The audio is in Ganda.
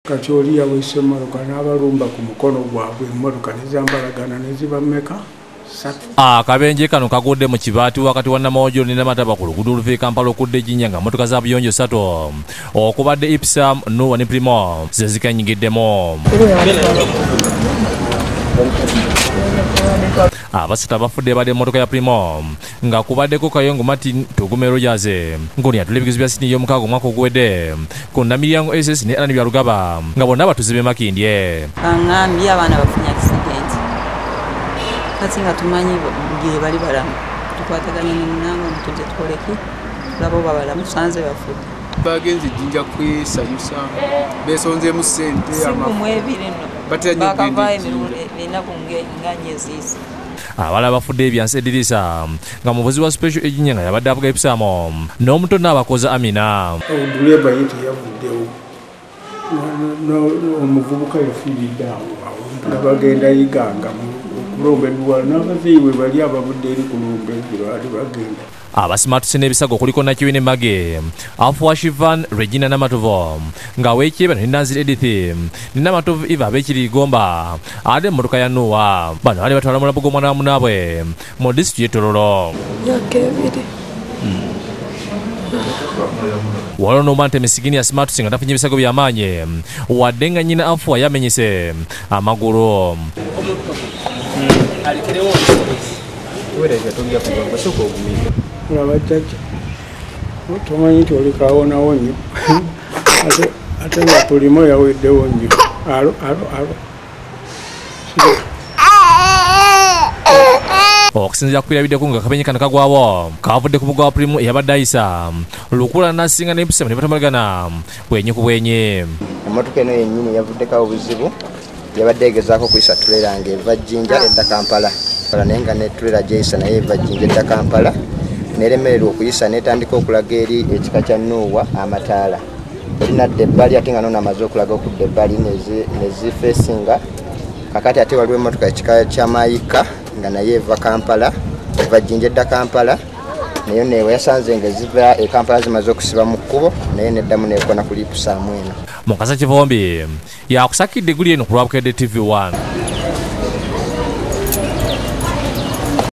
kati oli yawese emmotoka n'abalumba ku mukono gwabwe emmotoka nezambalagana nezibameka akabenje kano kagudde mu kibaati wakati wa Namawojo ne Namataba ku luguudo oluva e Kampala okudde Jinnya nga mmotoka za buyonjo 3 okubadde Ipsam Nuwa ne Primo zezikanyigiddemu. Abasatu abafudde badde emmotoka ya Primo nga kubaddeko Kayongo Martin Tugumero Jaze ng'oni yatula ebigezo bya sini y'omukaaga omwaka oguwedde ku Namiryango SS ne Alani Byalugaba nga bonna abatuuze b'e Makindye. Bangambye abaana bafunye accident kati nga tumanyi gye bali balamu tukwataganye ne munango tujje tukoleki tulabo babalamu tusanze bafudde bagenze Jinja kwesanyusa besonzeemu ssente abala abafudde ebyansi Edirisa nga muvuzi wa special Jinnya nga yabadde avuga Ipsamo n'omuto n'abakoza Amina. Oduleba ye teyavuddewo omuvubuka yafiiridde awo bagenda yiganga okulomba ebiwala n'abazeeyi we bali abavudde eri kulumba ebirwali bagenda. Abasimatuse n'ebisago kuliko Nakiwine Mage, Afua Shivan, Regina Namatovo, nga Wekyeba ne Nanziri Edith, ne Namatovo Eva Abekirigomba, ate emmotoka ya Nuwa. Bano bali batwala mulago gw'omwana wa munaabwe mu disitulikiti y'e Tororo. Waliwo n'omwana Misigini Asimatuse nga tafunye ebisago by'amaanyi wadde nga nnyina Afua yamenyese amagulu. Ulabajjaja tomanyi nti oli kawonawo nnyo ate nga tulimo yaweddewo nnyo. Alo okusinziira ku birabiddeku nga akabenje kano kagwawo kavudde ku mugwa wa Primo eyabadde ayisa Lukula n'asinga n'Ipsam ne batamalagana bwenyi ku bwenyi. Emmotoka eno yennyini yavuddeko obuzibu yabadde egezaako kuyisa tulera ng'eva Jinja edda Kampala naye nga ne tulera gyeyisa naye eva Jinja edda Kampala neremererwa okuyisa netandika okulaga eri ekika kya Nuwa Amataala erinadda ebbali ate nga noona amaze okulaga okudda ebbali nezifeesinga kakati ate waliwo emmotoka ekika kya Mayika nga naye eva Kampala eva Jinja edda Kampala naye newe yasanze nga ziva e Kampala zimaze okusiba mu kkubo naye neddamu nekona ku Ipsam eno. Mukasa Kivombi yakusakidde guli eno ku lwabukedde TV1.